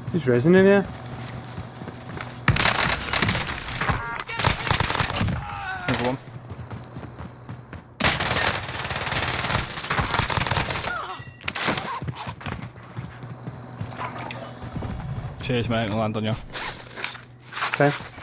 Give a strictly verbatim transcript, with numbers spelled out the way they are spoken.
He's resing in here. Another one. Cheers, mate. I'll land on you. Okay.